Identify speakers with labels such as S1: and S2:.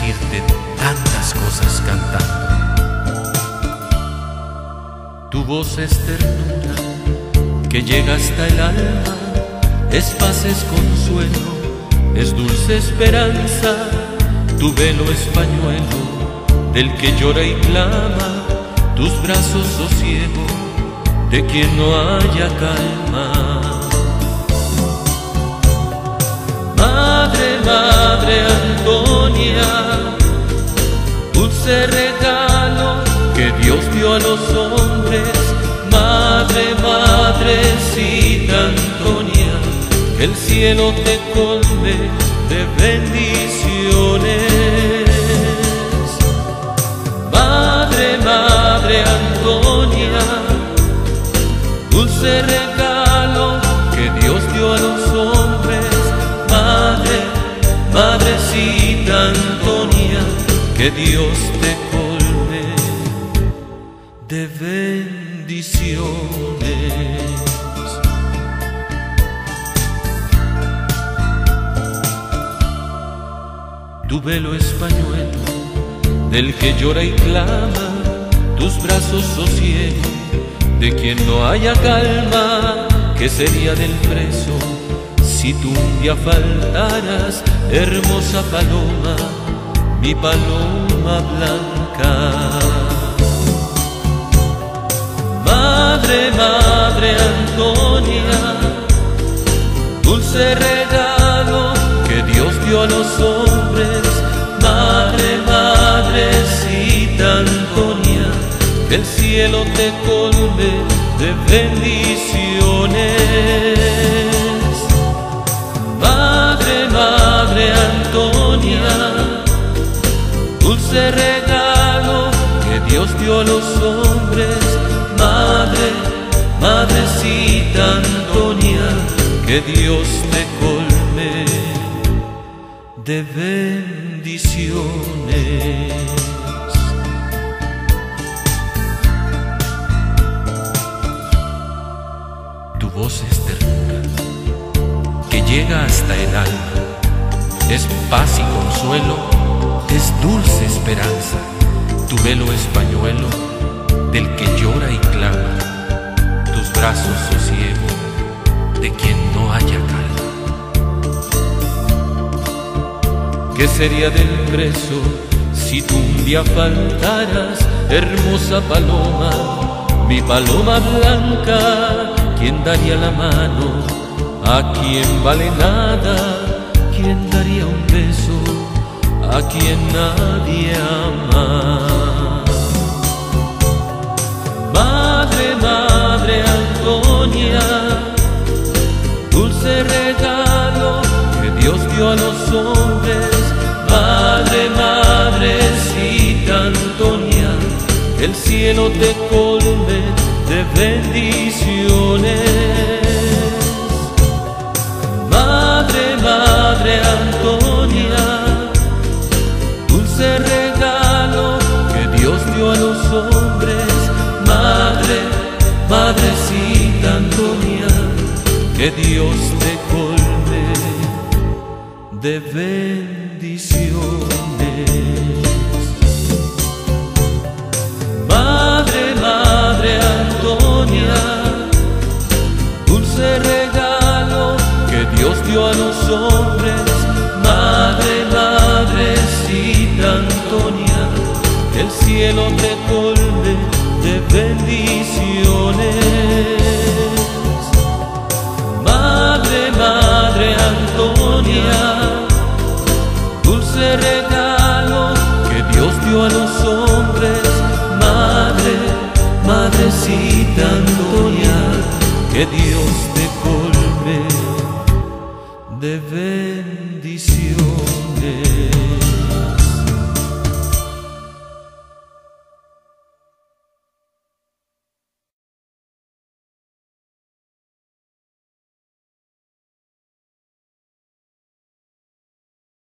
S1: decirte tantas cosas cantando. Tu voz es ternura que llega hasta el alma, es paz, es consuelo, es dulce esperanza. Tu velo es pañuelo del que llora y clama, tus brazos sosiego de quien no haya calma. Madre, Madre Antonia, dulce regalo que Dios dio a los hombres. Madre, Madrecita Antonia, que el cielo te colme de bendiciones. Madre, Madre Antonia, dulce regalo que Dios dio a los hombres. Madre, Madrecita Antonia, que Dios te colme de bendiciones. Tu velo es pañuelo del que llora y clama, tus brazos sosiego de quien no haya calma. ¿Qué sería del preso si tú un día faltaras, hermosa paloma, mi paloma blanca? Madre, Madre Antonia, dulce regalo que Dios dio a los hombres. Madre, Madrecita Antonia, que el cielo te colme de bendiciones. Madre, Madre Antonia, dulce regalo que Dios dio a los hombres. Madre, Madrecita Antonia, que Dios te colme de bendiciones. Tu voz es ternura que llega hasta el alma, es paz y consuelo, es dulce esperanza. Tu velo es pañuelo del que llora y clama, tus brazos sosiego de quien no haya calma. ¿Qué sería del preso si tú un día faltaras, hermosa paloma, mi paloma blanca? ¿Quién daría la mano a quien vale nada? ¿Quién daría un beso a quien nadie ama? Madre, Madre Antonia, dulce regalo que Dios dio a los hombres. Madre, Madrecita Antonia, que el cielo te colme de bendiciones. Madre, Madre Antonia, dulce regalo que Dios dio a los hombres. Madre, Madrecita Antonia, que Dios te colme de bendiciones. Madre, Madre Antonia, dulce regalo que Dios dio a los hombres. Madre, Madrecita Antonia, que el cielo te colme de bendiciones.